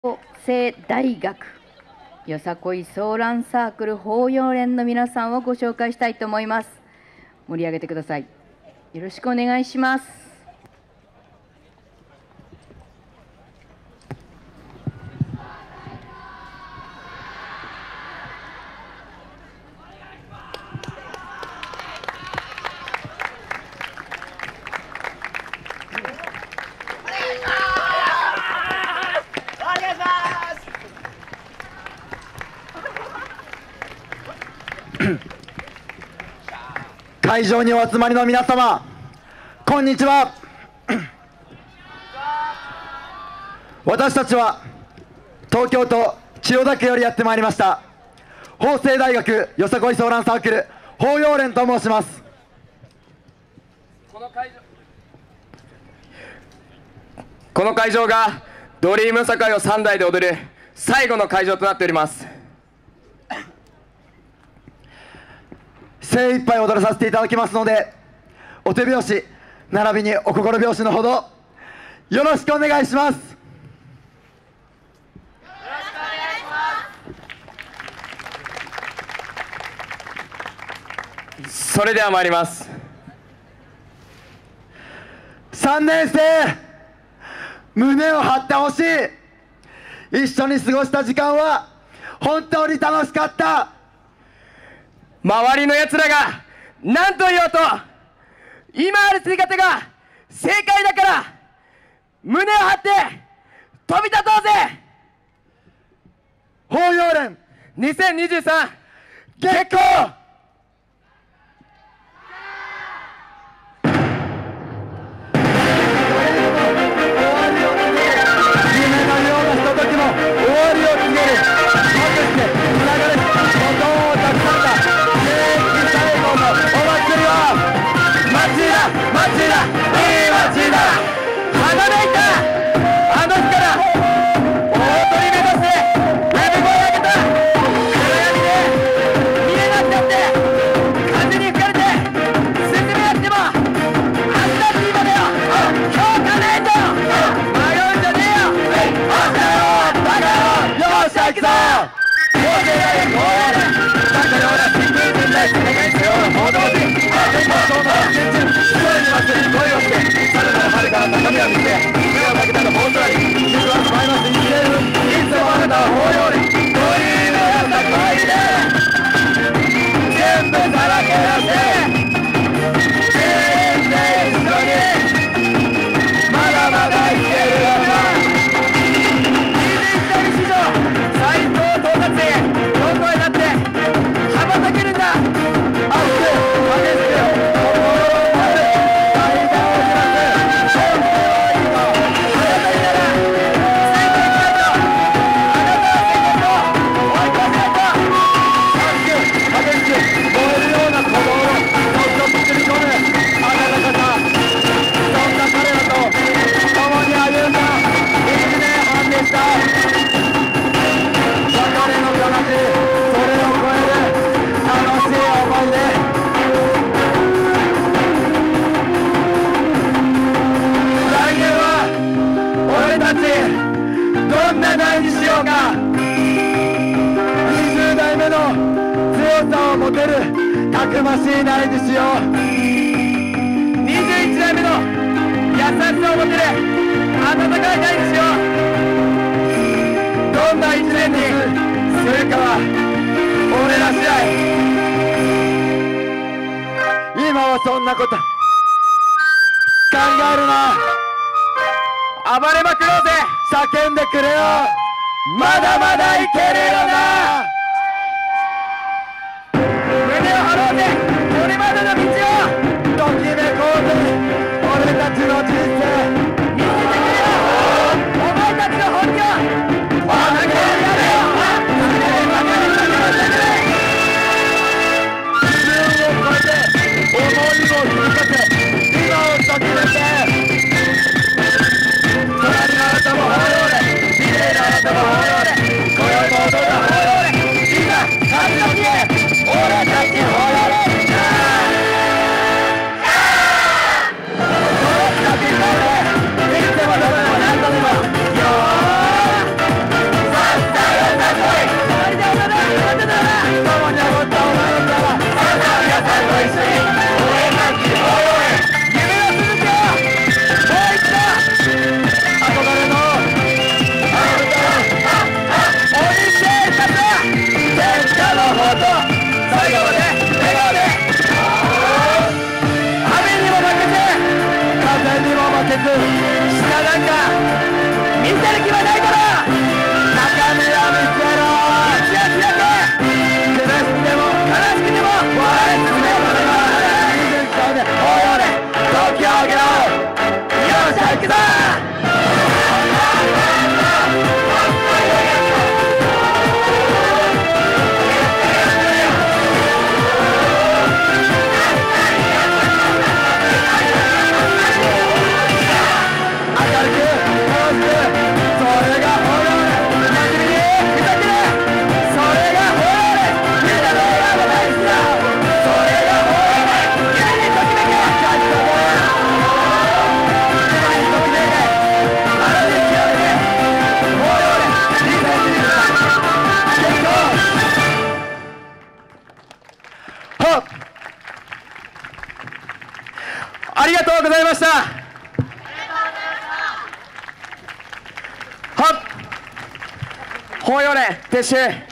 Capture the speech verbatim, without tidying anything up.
法政大学よさこいソーランサークル法要連の皆さんをご紹介したいと思います。盛り上げてください。よろしくお願いします。 会場にお集まりの皆様、こんにちは。私たちは東京都千代田区よりやってまいりました法政大学よさこいソーランサークル法要連と申します。 この会場この会場がドリームよさこいをさんだいで踊る最後の会場となっております。 精一杯踊らさせていただきますので、お手拍子並びにお心拍子のほどよろしくお願いします。 それでは参ります。 さんねん生、胸を張ってほしい。一緒に過ごした時間は本当に楽しかった。 周りのやつらが何と言おうと今ある姿が正解だから、胸を張って飛び立とうぜ。 法要連にせんにじゅうさん月光。 どんな代にしようか。にじゅう代目の強さを持てるたくましい代にしよう。 にじゅういちだいめの優しさを持てる温かい代にしよう。 どんないちねんにするかは俺ら次第。今はそんなこと考えるな。 暴れまくろうぜ。 叫んでくれよ。まだまだいけるよな。 胸を張ろうぜ。これまでの道をときめこうぜ。俺たちの人生見せてくれよ。お前たちの本気をバカにやれよ。 自分を超えて思いを響かせ今をときめけ。俺たち法要連。 がとうございました。はっ、法要連撤収。